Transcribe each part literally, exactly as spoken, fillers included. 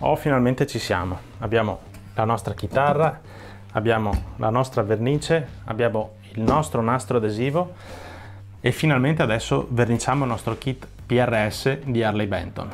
Oh, finalmente ci siamo. Abbiamo la nostra chitarra, abbiamo la nostra vernice, abbiamo il nostro nastro adesivo e finalmente adesso verniciamo il nostro kit P R S di Harley Benton.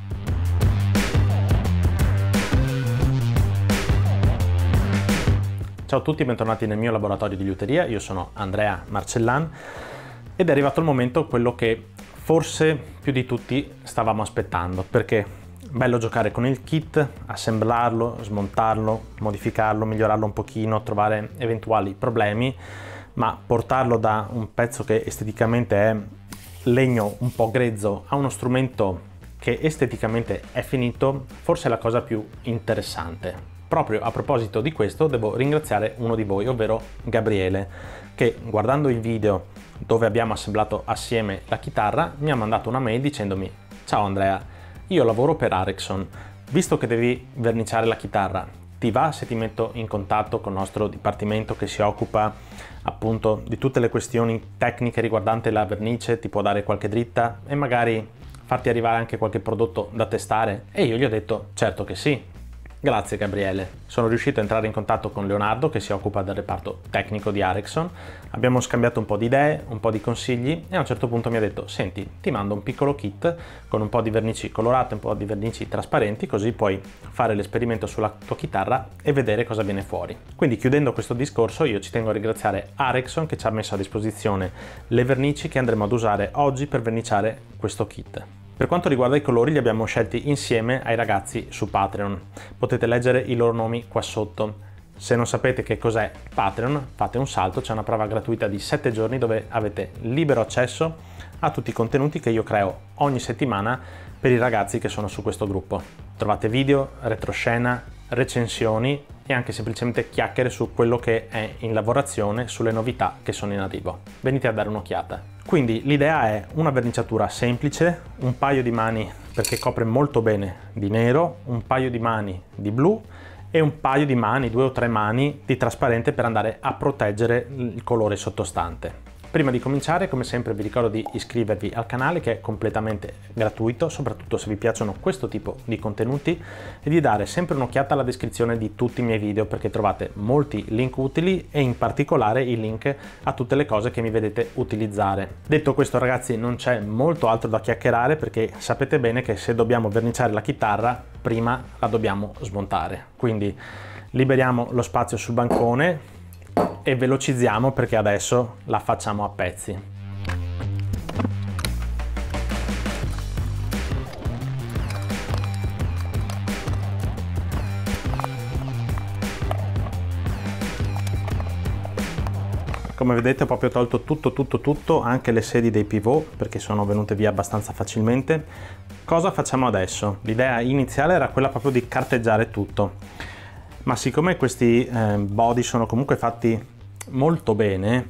Ciao a tutti e bentornati nel mio laboratorio di liuteria. Io sono Andrea Marcellan ed è arrivato il momento, quello che forse più di tutti stavamo aspettando, perché bello giocare con il kit, assemblarlo, smontarlo, modificarlo, migliorarlo un pochino, trovare eventuali problemi, ma portarlo da un pezzo che esteticamente è legno un po' grezzo a uno strumento che esteticamente è finito, forse è la cosa più interessante. Proprio a proposito di questo devo ringraziare uno di voi, ovvero Gabriele, che guardando il video dove abbiamo assemblato assieme la chitarra mi ha mandato una mail dicendomi: ciao Andrea, io lavoro per Arexon, visto che devi verniciare la chitarra, ti va se ti metto in contatto con il nostro dipartimento che si occupa appunto di tutte le questioni tecniche riguardanti la vernice, ti può dare qualche dritta e magari farti arrivare anche qualche prodotto da testare? E io gli ho detto certo che sì. Grazie Gabriele. Sono riuscito a entrare in contatto con Leonardo che si occupa del reparto tecnico di Arexon, abbiamo scambiato un po' di idee, un po' di consigli e a un certo punto mi ha detto: senti, ti mando un piccolo kit con un po' di vernici colorate, un po' di vernici trasparenti, così puoi fare l'esperimento sulla tua chitarra e vedere cosa viene fuori. Quindi, chiudendo questo discorso, io ci tengo a ringraziare Arexon che ci ha messo a disposizione le vernici che andremo ad usare oggi per verniciare questo kit. Per quanto riguarda i colori, li abbiamo scelti insieme ai ragazzi su Patreon. Potete leggere i loro nomi qua sotto. Se non sapete che cos'è Patreon, fate un salto, c'è una prova gratuita di sette giorni dove avete libero accesso a tutti i contenuti che io creo ogni settimana per i ragazzi che sono su questo gruppo. Trovate video, retroscena, recensioni e anche semplicemente chiacchiere su quello che è in lavorazione, sulle novità che sono in arrivo. Venite a dare un'occhiata. Quindi l'idea è una verniciatura semplice, un paio di mani perché copre molto bene di nero, un paio di mani di blu e un paio di mani, due o tre mani di trasparente per andare a proteggere il colore sottostante. Prima di cominciare, come sempre, vi ricordo di iscrivervi al canale che è completamente gratuito, soprattutto se vi piacciono questo tipo di contenuti, e di dare sempre un'occhiata alla descrizione di tutti i miei video perché trovate molti link utili e in particolare il link a tutte le cose che mi vedete utilizzare. Detto questo ragazzi, non c'è molto altro da chiacchierare perché sapete bene che se dobbiamo verniciare la chitarra prima la dobbiamo smontare. Quindi liberiamo lo spazio sul bancone e velocizziamo perché adesso la facciamo a pezzi. Come vedete ho proprio tolto tutto tutto tutto, anche le sedi dei pivot perché sono venute via abbastanza facilmente. Cosa facciamo adesso? L'idea iniziale era quella proprio di carteggiare tutto. Ma siccome questi eh, body sono comunque fatti molto bene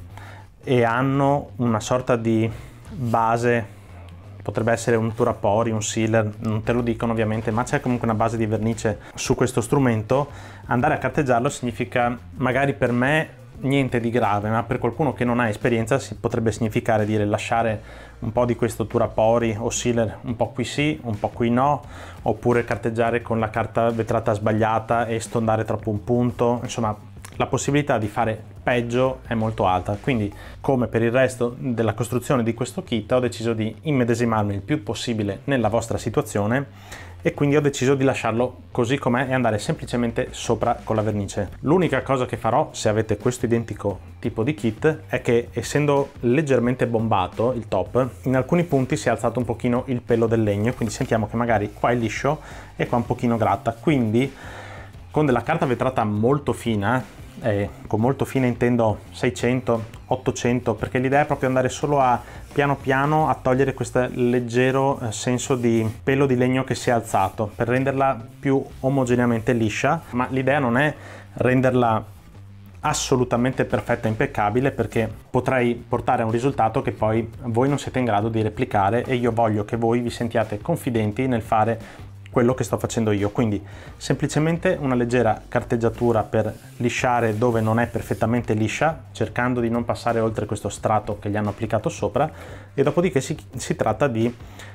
e hanno una sorta di base, potrebbe essere un Turapori, un sealer, non te lo dicono ovviamente, ma c'è comunque una base di vernice su questo strumento, andare a carteggiarlo significa, magari per me niente di grave, ma per qualcuno che non ha esperienza si potrebbe significare dire lasciare un po' di questo Turapori o sealer un po' qui sì, un po' qui no, oppure carteggiare con la carta vetrata sbagliata e stondare troppo un punto. Insomma, la possibilità di fare peggio è molto alta, quindi come per il resto della costruzione di questo kit ho deciso di immedesimarmi il più possibile nella vostra situazione e quindi ho deciso di lasciarlo così com'è e andare semplicemente sopra con la vernice. L'unica cosa che farò se avete questo identico tipo di kit è che, essendo leggermente bombato il top, in alcuni punti si è alzato un pochino il pelo del legno, quindi sentiamo che magari qua è liscio e qua un pochino gratta, quindi con della carta vetrata molto fina, e con molto fine intendo seicento ottocento, perché l'idea è proprio andare solo a piano piano a togliere questo leggero senso di pelo di legno che si è alzato per renderla più omogeneamente liscia, ma l'idea non è renderla assolutamente perfetta e impeccabile, perché potrei portare a un risultato che poi voi non siete in grado di replicare e io voglio che voi vi sentiate confidenti nel fare quello che sto facendo io. Quindi semplicemente una leggera carteggiatura per lisciare dove non è perfettamente liscia, cercando di non passare oltre questo strato che gli hanno applicato sopra, e dopodiché si, si tratta di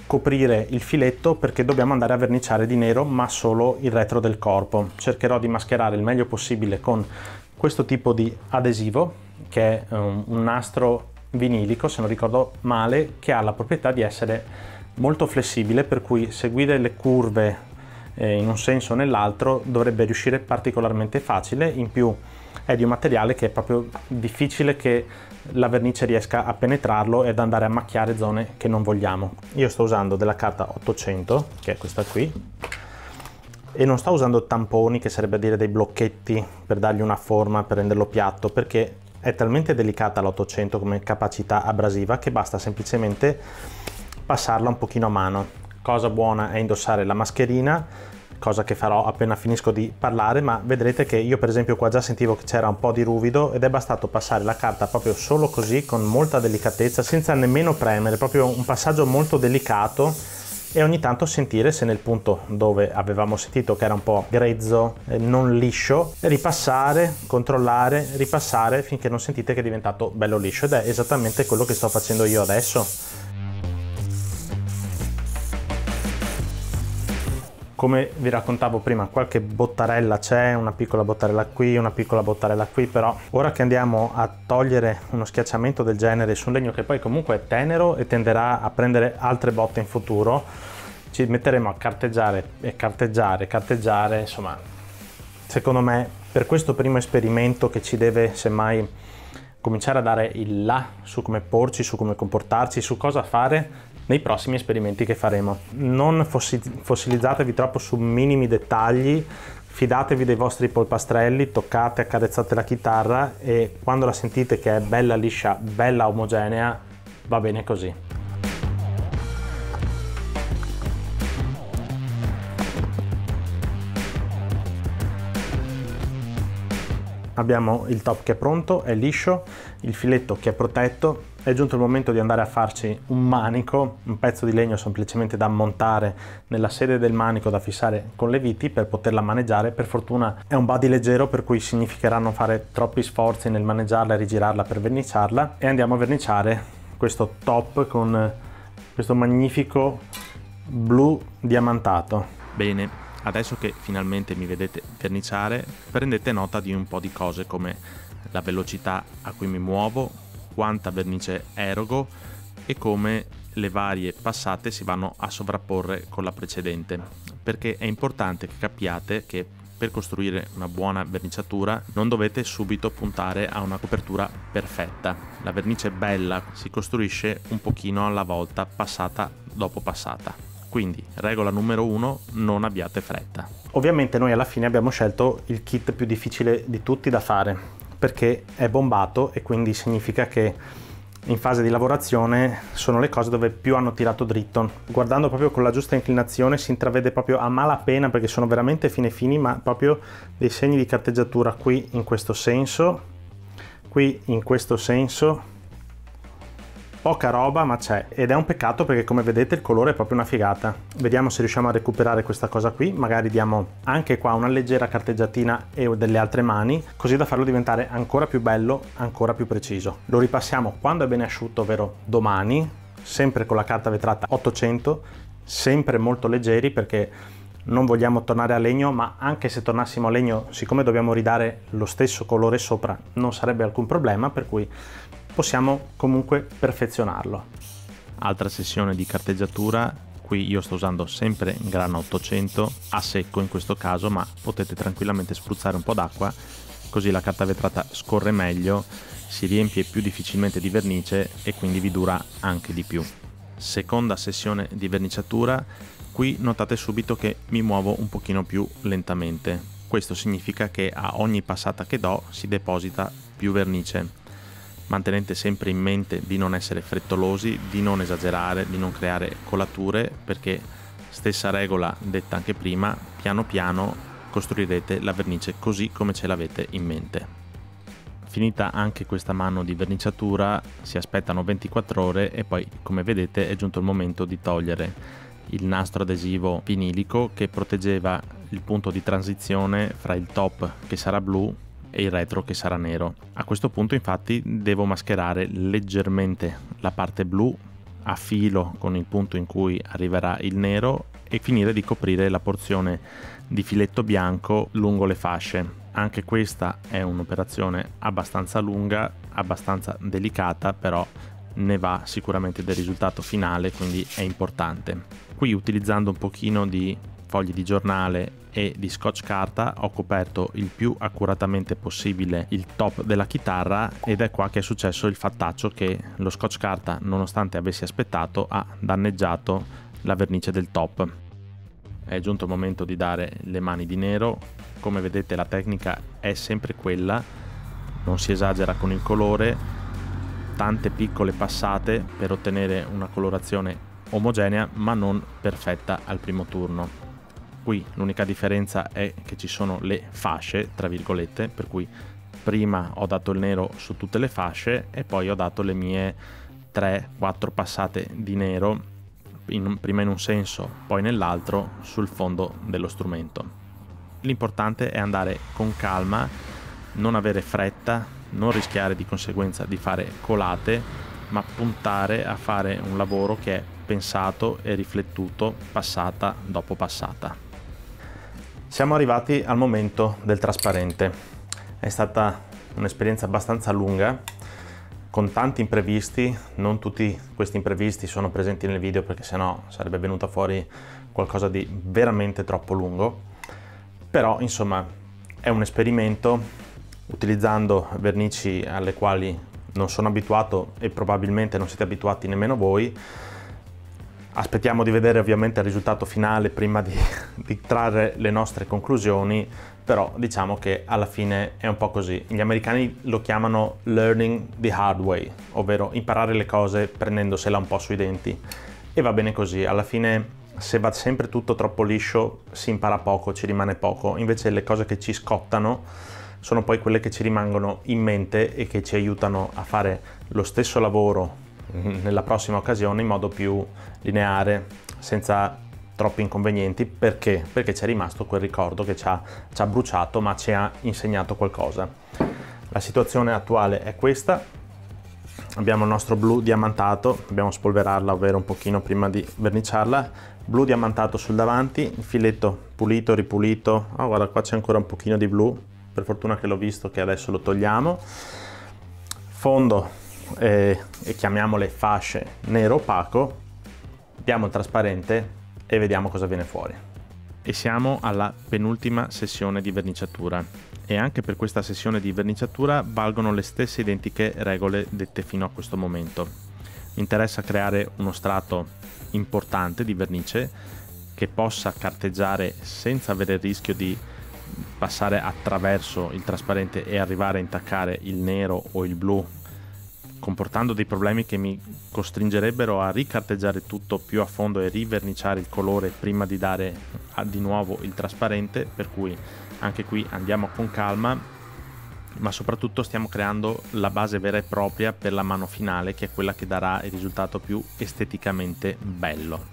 coprire il filetto perché dobbiamo andare a verniciare di nero ma solo il retro del corpo. Cercherò di mascherare il meglio possibile con questo tipo di adesivo che è un, un nastro vinilico, se non ricordo male, che ha la proprietà di essere molto flessibile, per cui seguire le curve eh, in un senso o nell'altro dovrebbe riuscire particolarmente facile. In più è di un materiale che è proprio difficile che la vernice riesca a penetrarlo ed andare a macchiare zone che non vogliamo. Io sto usando della carta ottocento, che è questa qui, e non sto usando tamponi, che sarebbe a dire dei blocchetti per dargli una forma, per renderlo piatto, perché è talmente delicata l'ottocento come capacità abrasiva che basta semplicemente passarla un pochino a mano. Cosa buona è indossare la mascherina, cosa che farò appena finisco di parlare, ma vedrete che io per esempio qua già sentivo che c'era un po' di ruvido ed è bastato passare la carta proprio solo così, con molta delicatezza, senza nemmeno premere, proprio un passaggio molto delicato, e ogni tanto sentire se nel punto dove avevamo sentito che era un po' grezzo, eh, non liscio, ripassare, controllare, ripassare finché non sentite che è diventato bello liscio, ed è esattamente quello che sto facendo io adesso. Come vi raccontavo prima, qualche bottarella c'è, una piccola bottarella qui, una piccola bottarella qui, però ora che andiamo a togliere uno schiacciamento del genere su un legno che poi comunque è tenero e tenderà a prendere altre botte in futuro, ci metteremo a carteggiare e carteggiare, carteggiare, insomma, secondo me per questo primo esperimento che ci deve semmai cominciare a dare il là su come porci, su come comportarci, su cosa fare nei prossimi esperimenti che faremo. Non fossilizzatevi troppo su minimi dettagli, fidatevi dei vostri polpastrelli, toccate, accarezzate la chitarra e quando la sentite che è bella liscia, bella omogenea, va bene così. Abbiamo il top che è pronto, è liscio, il filetto che è protetto. È giunto il momento di andare a farci un manico, un pezzo di legno semplicemente da montare nella sede del manico da fissare con le viti per poterla maneggiare. Per fortuna è un body leggero, per cui significherà non fare troppi sforzi nel maneggiarla e rigirarla per verniciarla, e andiamo a verniciare questo top con questo magnifico blu diamantato. Bene, adesso che finalmente mi vedete verniciare, prendete nota di un po' di cose come la velocità a cui mi muovo, quanta vernice erogo e come le varie passate si vanno a sovrapporre con la precedente, perché è importante che capiate che per costruire una buona verniciatura non dovete subito puntare a una copertura perfetta. La vernice bella si costruisce un pochino alla volta, passata dopo passata. Quindi, regola numero uno, non abbiate fretta. Ovviamente noi alla fine abbiamo scelto il kit più difficile di tutti da fare, perché è bombato e quindi significa che in fase di lavorazione sono le cose dove più hanno tirato dritto. Guardando proprio con la giusta inclinazione si intravede proprio a malapena, perché sono veramente fine fini, ma proprio dei segni di carteggiatura qui in questo senso, qui in questo senso. Poca roba, ma c'è, ed è un peccato perché come vedete il colore è proprio una figata. Vediamo se riusciamo a recuperare questa cosa qui, magari diamo anche qua una leggera carteggiatina e delle altre mani, così da farlo diventare ancora più bello, ancora più preciso. Lo ripassiamo quando è bene asciutto, ovvero domani, sempre con la carta vetrata ottocento, sempre molto leggeri perché non vogliamo tornare a legno, ma anche se tornassimo a legno, siccome dobbiamo ridare lo stesso colore sopra, non sarebbe alcun problema, per cui possiamo comunque perfezionarlo. Altra sessione di carteggiatura, qui io sto usando sempre grana ottocento, a secco in questo caso, ma potete tranquillamente spruzzare un po' d'acqua, così la carta vetrata scorre meglio, si riempie più difficilmente di vernice e quindi vi dura anche di più. Seconda sessione di verniciatura, qui notate subito che mi muovo un pochino più lentamente. Questo significa che a ogni passata che do si deposita più vernice. Mantenete sempre in mente di non essere frettolosi, di non esagerare, di non creare colature, perché stessa regola detta anche prima, piano piano costruirete la vernice così come ce l'avete in mente. Finita anche questa mano di verniciatura, si aspettano ventiquattro ore e poi, come vedete, è giunto il momento di togliere il nastro adesivo vinilico che proteggeva il punto di transizione fra il top che sarà blu e il retro che sarà nero. A questo punto infatti devo mascherare leggermente la parte blu a filo con il punto in cui arriverà il nero e finire di coprire la porzione di filetto bianco lungo le fasce. Anche questa è un'operazione abbastanza lunga, abbastanza delicata, però ne va sicuramente del risultato finale, quindi è importante. Qui, utilizzando un pochino di fogli di giornale e di scotch carta, ho coperto il più accuratamente possibile il top della chitarra, ed è qua che è successo il fattaccio che lo scotch carta, nonostante avessi aspettato, ha danneggiato la vernice del top. È giunto il momento di dare le mani di nero. Come vedete, la tecnica è sempre quella, non si esagera con il colore, tante piccole passate per ottenere una colorazione omogenea ma non perfetta al primo turno. Qui l'unica differenza è che ci sono le fasce, tra virgolette, per cui prima ho dato il nero su tutte le fasce e poi ho dato le mie tre quattro passate di nero, in, prima in un senso poi nell'altro, sul fondo dello strumento. L'importante è andare con calma, non avere fretta, non rischiare di conseguenza di fare colate, ma puntare a fare un lavoro che è pensato e riflettuto passata dopo passata. Siamo arrivati al momento del trasparente. È stata un'esperienza abbastanza lunga, con tanti imprevisti. Non tutti questi imprevisti sono presenti nel video, perché sennò sarebbe venuto fuori qualcosa di veramente troppo lungo. Però insomma è un esperimento, utilizzando vernici alle quali non sono abituato e probabilmente non siete abituati nemmeno voi. Aspettiamo di vedere ovviamente il risultato finale prima di, di trarre le nostre conclusioni, però diciamo che alla fine è un po' così. Gli americani lo chiamano learning the hard way, ovvero imparare le cose prendendosela un po' sui denti, e va bene così. Alla fine, se va sempre tutto troppo liscio, si impara poco, ci rimane poco. Invece le cose che ci scottano sono poi quelle che ci rimangono in mente e che ci aiutano a fare lo stesso lavoro nella prossima occasione in modo più lineare, senza troppi inconvenienti. Perché? Perché c'è rimasto quel ricordo che ci ha, ci ha bruciato, ma ci ha insegnato qualcosa. La situazione attuale è questa. Abbiamo il nostro blu diamantato, dobbiamo spolverarla, ovvero un pochino prima di verniciarla. Blu diamantato sul davanti, il filetto pulito, ripulito. Oh, guarda, qua c'è ancora un pochino di blu, per fortuna che l'ho visto, che adesso lo togliamo. Fondo eh, e chiamiamole fasce nero opaco. Diamo il trasparente e vediamo cosa viene fuori. E siamo alla penultima sessione di verniciatura, e anche per questa sessione di verniciatura valgono le stesse identiche regole dette fino a questo momento. Mi interessa creare uno strato importante di vernice che possa carteggiare senza avere il rischio di passare attraverso il trasparente e arrivare a intaccare il nero o il blu, comportando dei problemi che mi costringerebbero a ricarteggiare tutto più a fondo e riverniciare il colore prima di dare di nuovo il trasparente. Per cui anche qui andiamo con calma, ma soprattutto stiamo creando la base vera e propria per la mano finale, che è quella che darà il risultato più esteticamente bello.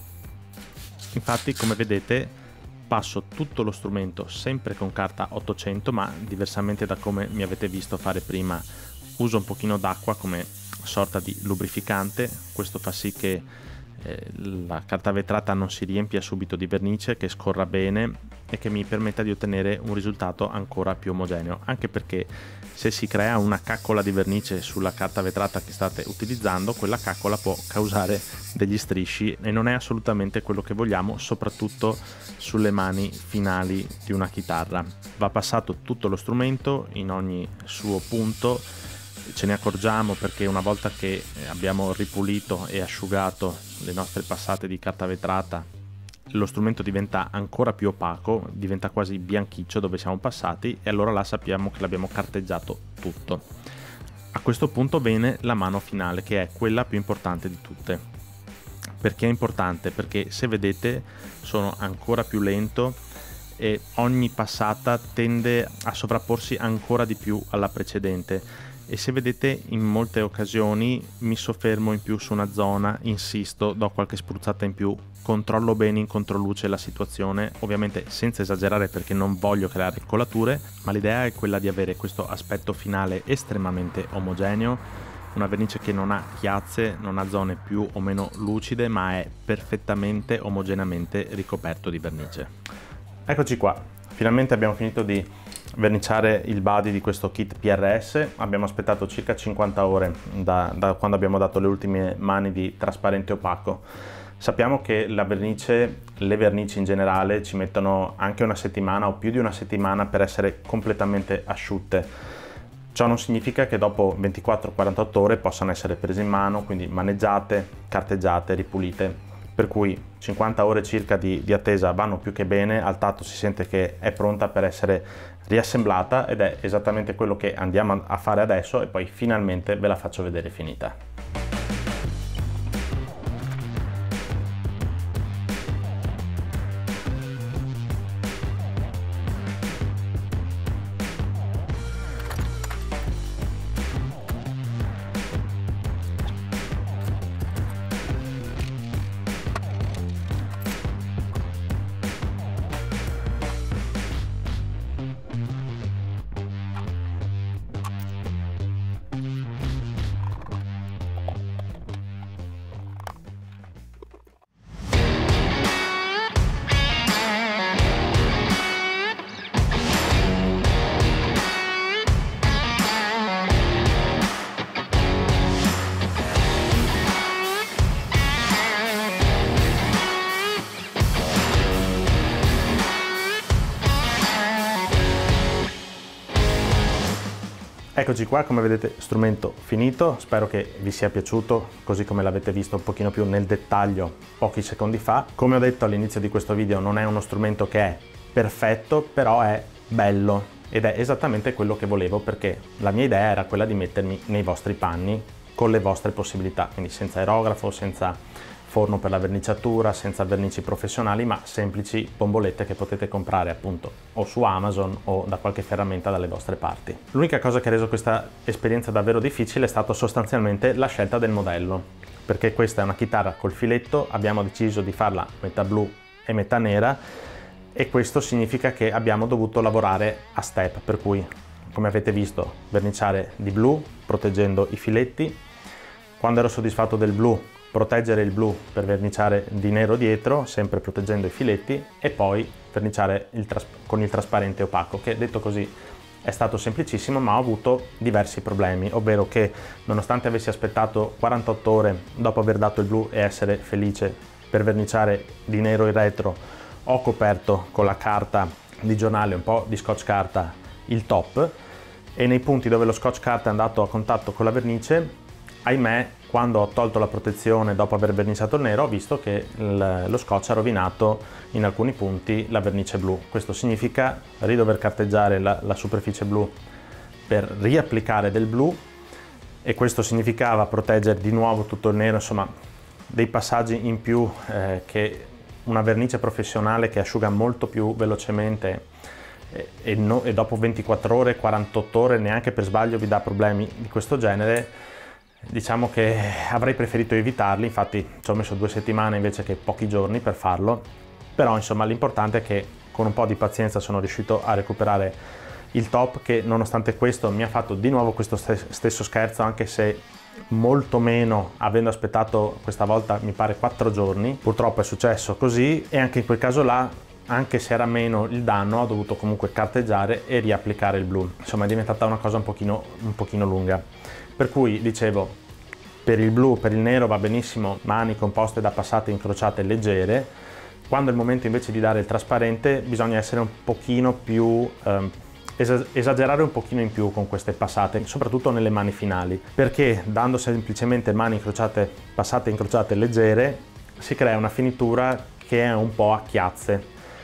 Infatti, come vedete, passo tutto lo strumento sempre con carta ottocento, ma diversamente da come mi avete visto fare prima, uso un pochino d'acqua come sorta di lubrificante. Questo fa sì che eh, la carta vetrata non si riempia subito di vernice, che scorra bene e che mi permetta di ottenere un risultato ancora più omogeneo, anche perché se si crea una caccola di vernice sulla carta vetrata che state utilizzando, quella caccola può causare degli strisci e non è assolutamente quello che vogliamo, soprattutto sulle mani finali di una chitarra. Va passato tutto lo strumento in ogni suo punto. Ce ne accorgiamo perché una volta che abbiamo ripulito e asciugato le nostre passate di carta vetrata, lo strumento diventa ancora più opaco, diventa quasi bianchiccio dove siamo passati, e allora là sappiamo che l'abbiamo carteggiato tutto. A questo punto viene la mano finale, che è quella più importante di tutte. Perché è importante? Perché se vedete sono ancora più lento e ogni passata tende a sovrapporsi ancora di più alla precedente. E se vedete, in molte occasioni mi soffermo in più su una zona, insisto, do qualche spruzzata in più, controllo bene in controluce la situazione, ovviamente senza esagerare perché non voglio creare colature, ma l'idea è quella di avere questo aspetto finale estremamente omogeneo, una vernice che non ha chiazze, non ha zone più o meno lucide, ma è perfettamente omogeneamente ricoperto di vernice. Eccoci qua, finalmente abbiamo finito di verniciare il body di questo kit P R S. Abbiamo aspettato circa cinquanta ore da, da quando abbiamo dato le ultime mani di trasparente opaco. Sappiamo che la vernice, le vernici in generale, ci mettono anche una settimana o più di una settimana per essere completamente asciutte. Ciò non significa che dopo ventiquattro quarantotto ore possano essere prese in mano, quindi maneggiate, carteggiate, ripulite. Per cui cinquanta ore circa di, di attesa vanno più che bene, al tatto si sente che è pronta per essere riassemblata ed è esattamente quello che andiamo a fare adesso e poi finalmente ve la faccio vedere finita. Eccoci qua, come vedete strumento finito, spero che vi sia piaciuto così come l'avete visto un pochino più nel dettaglio pochi secondi fa. Come ho detto all'inizio di questo video, non è uno strumento che è perfetto, però è bello ed è esattamente quello che volevo, perché la mia idea era quella di mettermi nei vostri panni con le vostre possibilità, quindi senza aerografo, senza forno per la verniciatura, senza vernici professionali, ma semplici bombolette che potete comprare appunto o su Amazon o da qualche ferramenta dalle vostre parti. L'unica cosa che ha reso questa esperienza davvero difficile è stato sostanzialmente la scelta del modello, perché questa è una chitarra col filetto, abbiamo deciso di farla metà blu e metà nera e questo significa che abbiamo dovuto lavorare a step, per cui come avete visto verniciare di blu proteggendo i filetti, quando ero soddisfatto del blu proteggere il blu per verniciare di nero dietro, sempre proteggendo i filetti, e poi verniciare il con il trasparente opaco, che detto così è stato semplicissimo, ma ho avuto diversi problemi, ovvero che nonostante avessi aspettato quarantotto ore dopo aver dato il blu e essere felice per verniciare di nero il retro, ho coperto con la carta di giornale, un po' di scotch carta, il top, e nei punti dove lo scotch carta è andato a contatto con la vernice, ahimè, quando ho tolto la protezione dopo aver verniciato il nero, ho visto che il, lo scotch ha rovinato in alcuni punti la vernice blu. Questo significa ridover carteggiare la, la superficie blu per riapplicare del blu, e questo significava proteggere di nuovo tutto il nero, insomma dei passaggi in più eh, che una vernice professionale che asciuga molto più velocemente e, e, no, e dopo ventiquattro ore, quarantotto ore neanche per sbaglio vi dà problemi di questo genere. Diciamo che avrei preferito evitarli, infatti ci ho messo due settimane invece che pochi giorni per farlo, però insomma l'importante è che con un po' di pazienza sono riuscito a recuperare il top, che nonostante questo mi ha fatto di nuovo questo stesso scherzo, anche se molto meno, avendo aspettato questa volta mi pare quattro giorni. Purtroppo è successo così, e anche in quel caso là, anche se era meno il danno, ho dovuto comunque carteggiare e riapplicare il blu. Insomma è diventata una cosa un pochino, un pochino lunga. Per cui dicevo, per il blu, per il nero va benissimo mani composte da passate incrociate leggere. Quando è il momento invece di dare il trasparente bisogna essere un pochino più, eh, esagerare un pochino in più con queste passate, soprattutto nelle mani finali, perché dando semplicemente mani incrociate, passate incrociate leggere, si crea una finitura che è un po' a chiazze.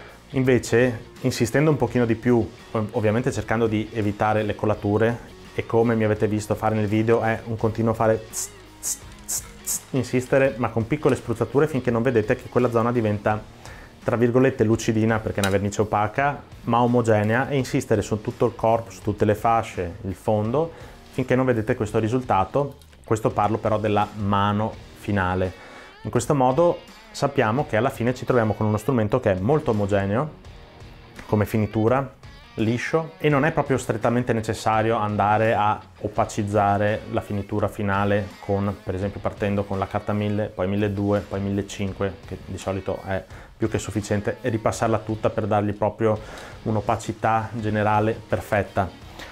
Invece, insistendo un pochino di più, ovviamente cercando di evitare le colature, e come mi avete visto fare nel video è un continuo fare tss, tss, tss, tss, insistere ma con piccole spruzzature finché non vedete che quella zona diventa tra virgolette lucidina, perché è una vernice opaca ma omogenea, e insistere su tutto il corpo, su tutte le fasce, il fondo, finché non vedete questo risultato. Questo parlo però della mano finale. In questo modo sappiamo che alla fine ci troviamo con uno strumento che è molto omogeneo come finitura, liscio e non è proprio strettamente necessario andare a opacizzare la finitura finale con, per esempio, partendo con la carta mille, poi milleduecento, poi millecinquecento, che di solito è più che sufficiente, e ripassarla tutta per dargli proprio un'opacità generale perfetta.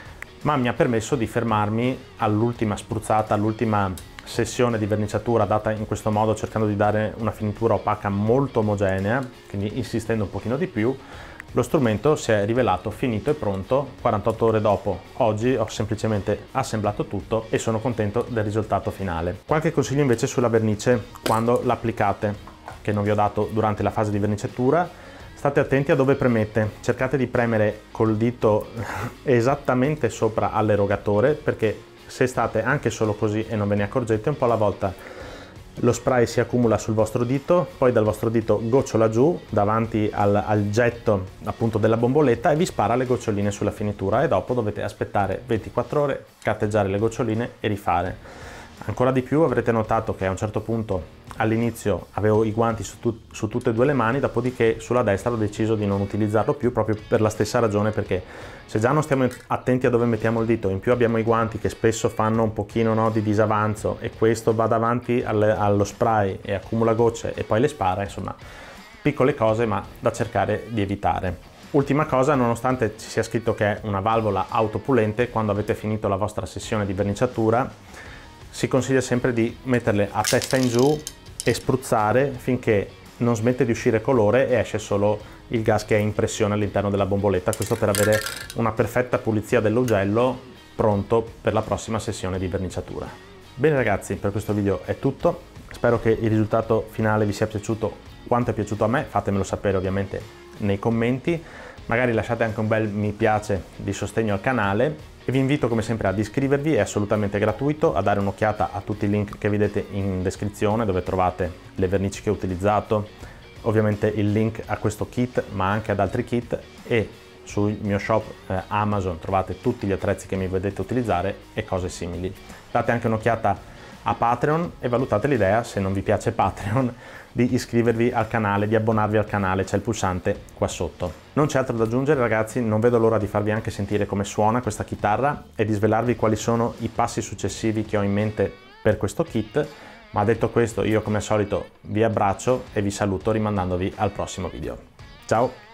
Ma mi ha permesso di fermarmi all'ultima spruzzata, all'ultima sessione di verniciatura data in questo modo, cercando di dare una finitura opaca molto omogenea, quindi insistendo un pochino di più. Lo strumento si è rivelato finito e pronto quarantotto ore dopo. Oggi ho semplicemente assemblato tutto e sono contento del risultato finale. Qualche consiglio invece sulla vernice quando l'applicate, che non vi ho dato durante la fase di verniciatura. State attenti a dove premete, cercate di premere col dito esattamente sopra all'erogatore, perché se state anche solo così e non ve ne accorgete, un po' alla volta lo spray si accumula sul vostro dito, poi dal vostro dito gocciola giù davanti al, al getto appunto della bomboletta e vi spara le goccioline sulla finitura, e dopo dovete aspettare ventiquattro ore, carteggiare le goccioline e rifare. Ancora di più avrete notato che a un certo punto all'inizio avevo i guanti su, tu su tutte e due le mani, dopodiché sulla destra ho deciso di non utilizzarlo più, proprio per la stessa ragione, perché se già non stiamo attenti a dove mettiamo il dito, in più abbiamo i guanti che spesso fanno un pochino, no, di disavanzo, e questo va davanti al, allo spray e accumula gocce e poi le spara, insomma piccole cose ma da cercare di evitare. Ultima cosa, nonostante ci sia scritto che è una valvola autopulente, quando avete finito la vostra sessione di verniciatura si consiglia sempre di metterle a testa in giù e spruzzare finché non smette di uscire colore e esce solo il gas che è in pressione all'interno della bomboletta, questo per avere una perfetta pulizia dell'ugello pronto per la prossima sessione di verniciatura. Bene ragazzi, per questo video è tutto, spero che il risultato finale vi sia piaciuto quanto è piaciuto a me, fatemelo sapere ovviamente nei commenti, magari lasciate anche un bel mi piace di sostegno al canale e vi invito come sempre ad iscrivervi, è assolutamente gratuito, a dare un'occhiata a tutti i link che vedete in descrizione dove trovate le vernici che ho utilizzato, ovviamente il link a questo kit ma anche ad altri kit, e sul mio shop eh, Amazon trovate tutti gli attrezzi che mi vedete utilizzare e cose simili. Date anche un'occhiata a Patreon e valutate l'idea, se non vi piace Patreon, di iscrivervi al canale, di abbonarvi al canale, c'è il pulsante qua sotto. Non c'è altro da aggiungere ragazzi, non vedo l'ora di farvi anche sentire come suona questa chitarra e di svelarvi quali sono i passi successivi che ho in mente per questo kit, ma detto questo io come al solito vi abbraccio e vi saluto rimandandovi al prossimo video. Ciao!